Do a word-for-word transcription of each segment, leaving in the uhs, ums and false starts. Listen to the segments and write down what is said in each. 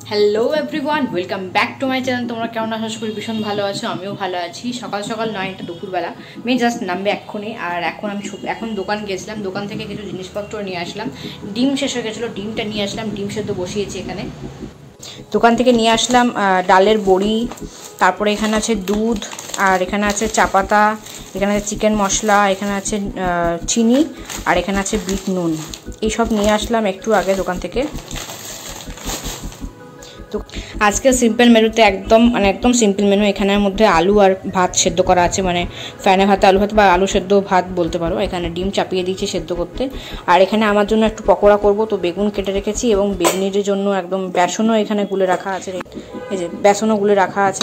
Hello everyone, welcome back to my channel. তোমরা কেমন আছো? আশা করি ভীষণ ভালো আছো, আমিও ভালো আছি। সকাল সকাল নয়, এটা দুপুরবেলা, মেয়ে জাস্ট নামবে এক্ষুনি। আর এখন আমি এখন দোকান গেছিলাম, দোকান থেকে কিছু জিনিসপত্র নিয়ে আসলাম। ডিম শেষ হয়ে গেছিলো, ডিমটা নিয়ে আসলাম, ডিম সেদ্ধ বসিয়েছি এখানে। দোকান থেকে নিয়ে আসলাম ডালের বড়ি, তারপরে এখানে আছে দুধ, আর এখানে আছে চা পাতা, এখানে আছে চিকেন মশলা, এখানে আছে চিনি, আর এখানে আছে বিট নুন। এইসব নিয়ে আসলাম একটু আগে দোকান থেকে। তো আজকে সিম্পল মেনুতে একদম মানে একদম সিম্পল মেনু। এখানের মধ্যে আলু আর ভাত সেদ্ধ করা আছে, মানে ফ্যানে ভাতে আলু ভাত বা আলু সেদ্ধ ভাত বলতে পারো। এখানে ডিম চাপিয়ে দিয়েছি সেদ্ধ করতে। আর এখানে আমার জন্য একটু পকোড়া করব, তো বেগুন কেটে রেখেছি এবং বেগুনির জন্য একদম বেসনও এখানে গুলে রাখা আছে। এই যে বেসনও গুলে রাখা আছে।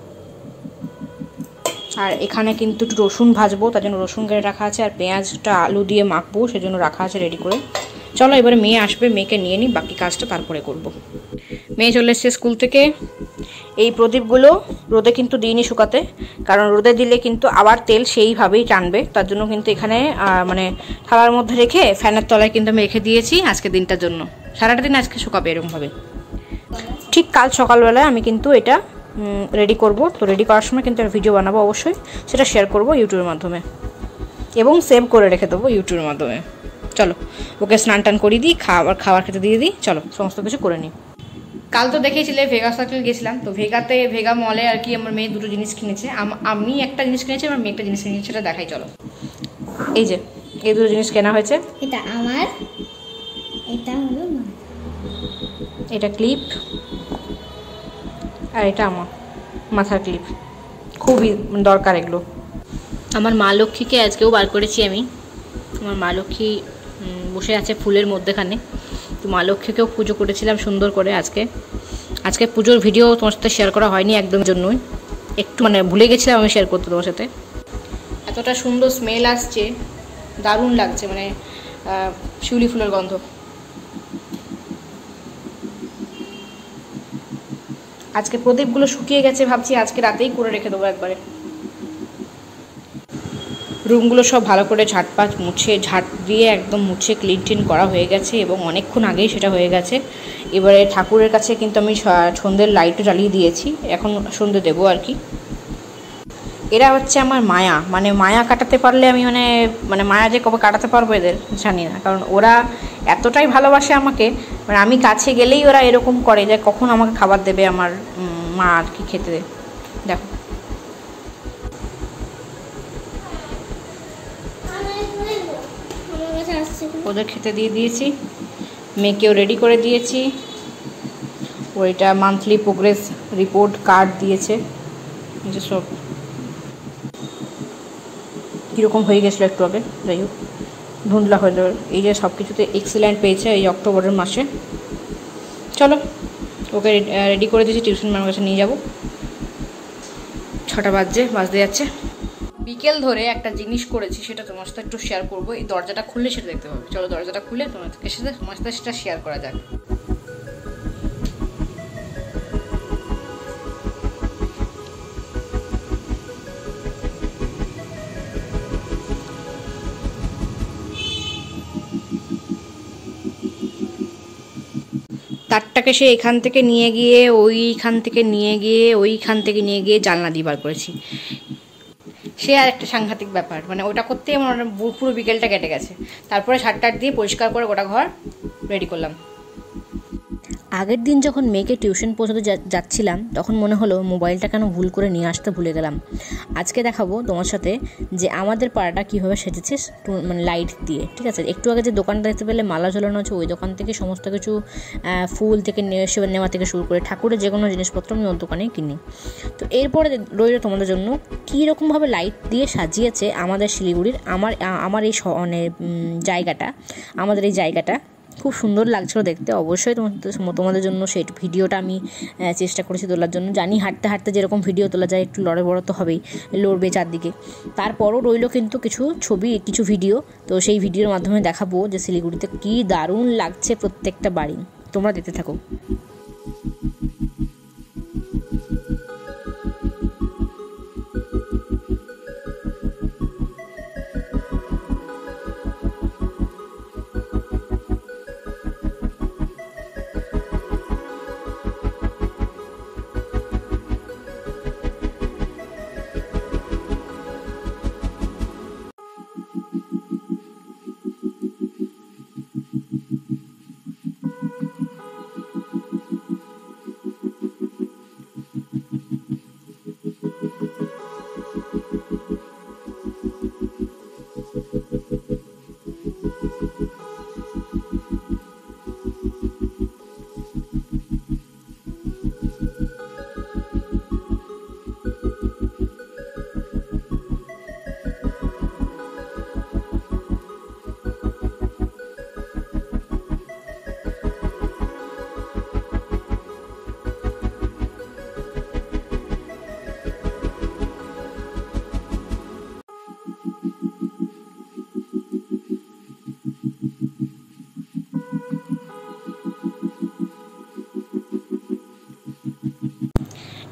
আর এখানে কিন্তু একটু রসুন ভাজবো, তার জন্য রসুন কেটে রাখা আছে। আর পেঁয়াজটা আলু দিয়ে মাখবো, সেজন্য রাখা আছে রেডি করে। চলো এবারে মেয়ে আসবে, মেয়েকে নিয়ে নিই, বাকি কাজটা তারপরে করব। মেয়ে চলে এসছে স্কুল থেকে। এই প্রদীপগুলো রোদে কিন্তু দিইনি শুকাতে, কারণ রোদে দিলে কিন্তু আবার তেল সেইভাবেই টানবে। তার জন্য কিন্তু এখানে মানে থালার মধ্যে রেখে ফ্যানের তলায় কিন্তু আমি রেখে দিয়েছি আজকে দিনটার জন্য। সারাটা দিন আজকে শুকাবে এরকমভাবে। ঠিক কাল সকালবেলায় আমি কিন্তু এটা রেডি করব। তো রেডি করার সময় কিন্তু একটা ভিডিও বানাবো অবশ্যই, সেটা শেয়ার করব ইউটিউবের মাধ্যমে এবং সেভ করে রেখে দেবো ইউটিউবের মাধ্যমে। চলো ওকে স্নান টান করিয়ে দিই, খাবার খাবার খেতে দিয়ে দিই। চলো সমস্ত কিছু করে নিই। কাল তো দেখেছিলে ভেগা সার্কেল গেছিলাম, তো ভেগাতে ভেগা মলে আর কি আমার মেয়ে দুটো জিনিস কিনেছে। আমি একটা জিনিস কিনেছি, আমার মেয়ে একটা জিনিস কিনেছে, সেটা দেখাই চলো। এই যে এই দুটো জিনিস কেনা হয়েছে। এটা আমার, এটা হলো মা, এটা ক্লিপ, আর এটা আমার মাথার ক্লিপ। খুবই দরকার এগুলো। আমার মা লক্ষ্মীকে আজকেও বার করেছি আমি। আমার মা লক্ষ্মী বসে আছে ফুলের মধ্যেখানে। তো মা লক্ষ্মীকেও পুজো করেছিলাম সুন্দর করে আজকে। আজকে পুজোর ভিডিও তোমার সাথে শেয়ার করা হয়নি একদম জন্যই, একটু মানে ভুলে গেছিলাম আমি শেয়ার করতে তোমার সাথে। এতটা সুন্দর স্মেল আসছে, দারুণ লাগছে, মানে শিউলি ফুলের গন্ধ। আজকে প্রদীপগুলো শুকিয়ে গেছে, ভাবছি আজকে রাতেই করে রেখে দেবো একবারে। রুমগুলো সব ভালো করে ঝাঁটপাট মুছে ঝাঁট দিয়ে একদম মুছে ক্লিন টিন করা হয়ে গেছে এবং অনেকক্ষণ আগেই সেটা হয়ে গেছে। এবারে ঠাকুরের কাছে কিন্তু আমি সন্ধ্যের লাইটও জ্বালিয়ে দিয়েছি, এখন সন্ধ্যে দেবো আর কি। এরা হচ্ছে আমার মায়া, মানে মায়া কাটাতে পারলে আমি মানে মানে মায়া যে কবে কাটাতে পারবো এদের জানি না, কারণ ওরা এতটাই ভালোবাসে আমাকে। মানে আমি কাছে গেলেই ওরা এরকম করে যে কখন আমাকে খাবার দেবে আমার মা আর কি খেতে দেবে। দেখো ওদের খেতে দিয়ে দিয়েছি, মেয়েকেও রেডি করে দিয়েছি। ওইটা মান্থলি প্রোগ্রেস রিপোর্ট কার্ড দিয়েছে, যে সব কীরকম হয়ে গেছিলো একটু আগে, যাই হোক ধুন্দলা হয়ে যাবে। এই যে সব কিছুতে এক্সিলেন্ট পেয়েছে এই অক্টোবরের মাসে। চলো ওকে রেডি করে দিয়েছি, টিউশন ম্যামের কাছে নিয়ে যাবো। ছটা বাজছে বাজতে যাচ্ছে। বিকেল ধরে একটা জিনিস করেছি, সেটা তোমার সাথে একটু শেয়ার করবো। এই দরজাটা খুললে সেটা দেখতে পাবে। চলো দরজাটা খুলে তোমাদের সাথে তোমার সাথে সেটা শেয়ার করা যাক। তারটাকে সে এখান থেকে নিয়ে গিয়ে ওইখান থেকে নিয়ে গিয়ে ওইখান থেকে নিয়ে গিয়ে জানলা দিয়ে বার করেছি। সে আর একটা সাংঘাতিক ব্যাপার, মানে ওটা করতেই আমার পুরো বিকেলটা কেটে গেছে। তারপরে ঝাড়টাট দিয়ে পরিষ্কার করে গোটা ঘর রেডি করলাম। আগের দিন যখন মেয়েকে টিউশন পৌঁছাতে যাচ্ছিলাম, তখন মনে হলো মোবাইলটা কেন ভুল করে নিয়ে আসতে ভুলে গেলাম। আজকে দেখাবো তোমার সাথে যে আমাদের পাড়াটা কীভাবে সেজেছে, মানে লাইট দিয়ে। ঠিক আছে, একটু আগে যে দোকানটা দেখতে পেলে মালা ঝোলানো আছে, ওই দোকান থেকে সমস্ত কিছু ফুল থেকে নেওয়া থেকে শুরু করে ঠাকুরের যে কোনো জিনিসপত্র আমি ওর দোকানেই কিনি। তো এরপরে রইল তোমাদের জন্য কীরকমভাবে লাইট দিয়ে সাজিয়েছে আমাদের শিলিগুড়ির আমার আমার এই মানে জায়গাটা আমাদের এই জায়গাটা খুব সুন্দর লাগছিল দেখতে। অবশ্যই তোমাদের জন্য সেই ভিডিওটা আমি চেষ্টা করেছি তোলার জন্য। জানি হাঁটতে হাঁটতে যেরকম ভিডিও তোলা যায় একটু লড়ে বড় তো হবেই, লড়বে চারদিকে। তারপরও রইল কিন্তু কিছু ছবি, কিছু ভিডিও। তো সেই ভিডিওর মাধ্যমে দেখাবো যে শিলিগুড়িতে কী দারুণ লাগছে প্রত্যেকটা বাড়ি। তোমরা দেখতে থাকো।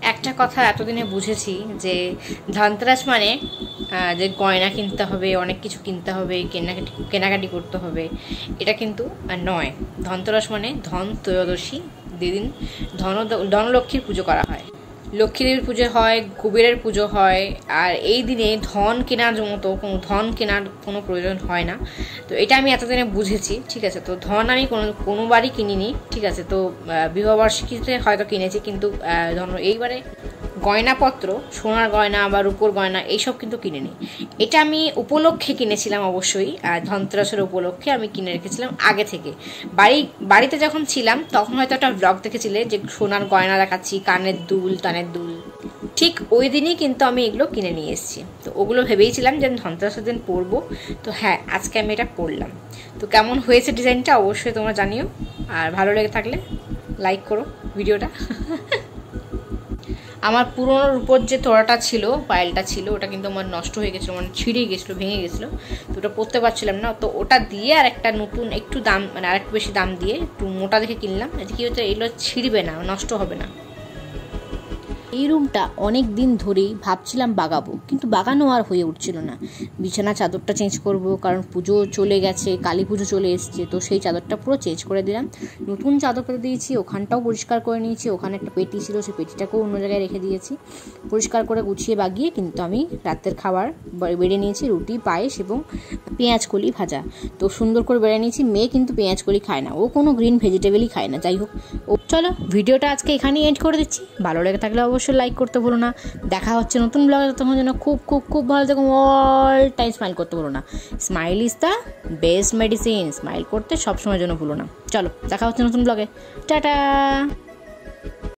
একটা কথা এতদিনে বুঝেছি যে ধনতেরাস মানে যে গয়না কিনতে হবে, অনেক কিছু কিনতে হবে, কেনাকাটি কেনাকাটি করতে হবে, এটা কিন্তু নয়। ধনতেরাস মানে ধন ত্রয়োদশী দিন ধন ধনলক্ষ্মীর পুজো করা হয়, লক্ষ্মীদেবীর পুজো হয়, কুবেরের পুজো হয়। আর এই দিনে ধন কেনার মতো কোনো ধন কেনার কোনো প্রয়োজন হয় না। তো এটা আমি এতদিনে বুঝেছি, ঠিক আছে। তো ধন আমি কোনো কোনোবারই কিনিনি, ঠিক আছে। তো বিবাহবার্ষিকীতে হয়তো কিনেছি, কিন্তু ধন এইবারে গয়নাপত্র, সোনার গয়না বা রূপোর গয়না এইসব কিন্তু কিনিনি। এটা আমি উপলক্ষে কিনেছিলাম, অবশ্যই ধনতেরাসের উপলক্ষে আমি কিনে রেখেছিলাম আগে থেকে। বাড়ি বাড়িতে যখন ছিলাম তখন হয়তো একটা ব্লগ দেখেছিলে যে সোনার গয়না দেখাচ্ছি, কানের দুল, কানের দুল, ঠিক ওই দিনই কিন্তু আমি এগুলো কিনে নিয়ে এসেছি। তো ওগুলো ভেবেইছিলাম যে আমি ধনতেরাসের দিন পরবো। তো হ্যাঁ, আজকে আমি এটা পরলাম। তো কেমন হয়েছে ডিজাইনটা অবশ্যই তোমরা জানিও, আর ভালো লেগে থাকলে লাইক করো ভিডিওটা। আমার পুরোনো রূপোর যে তোড়াটা ছিল, পায়েলটা ছিল, ওটা কিন্তু আমার নষ্ট হয়ে গেছিলো, মানে ছিঁড়ে গেছিলো, ভেঙে গেছিলো। তো ওটা পরতে পারছিলাম না। তো ওটা দিয়ে আর একটা নতুন একটু দাম, মানে আরেকটু বেশি দাম দিয়ে একটু মোটা দেখে কিনলাম। এতে কি হচ্ছে, এগুলো ছিঁড়বে না, নষ্ট হবে না। এই রুমটা অনেক দিন ধরেই ভাবছিলাম বাগাবো, কিন্তু বাগানো আর হয়ে উঠছিল না। বিছানা চাদরটা চেঞ্জ করব, কারণ পুজো চলে গেছে, কালী পুজো চলে এসছে। তো সেই চাদরটা পুরো চেঞ্জ করে দিলাম, নতুন চাদর পেতে দিয়েছি। ওখানটাও পরিষ্কার করে নিয়েছি, ওখানে একটা পেটি ছিল, সেই পেটিটাকেও অন্য জায়গায় রেখে দিয়েছি। পরিষ্কার করে গুছিয়ে বাগিয়ে কিন্তু আমি রাতের খাবার বেড়ে নিয়েছি, রুটি, পায়েস এবং পেঁয়াজ কলি ভাজা। তো সুন্দর করে বেড়ে নিয়েছি। মেয়ে কিন্তু পেঁয়াজ কলি খায় না, ও কোনো গ্রিন ভেজিটেবলই খায় না। যাই হোক, ও চলো ভিডিওটা আজকে এখানেই এন্ড করে দিচ্ছি। ভালো লেগে থাকলে অবশ্যই লাইক করতে ভুলো না। দেখা হচ্ছে নতুন ব্লগে, তোমার জন্য খুব খুব খুব ভালো থাকো। অল টাইম স্মাইল করতে ভুলো না। Smile is the best medicine. Smile করতে সবসময়ের জন্য ভুলো না। চলো দেখা হচ্ছে নতুন ব্লগে। টাটা।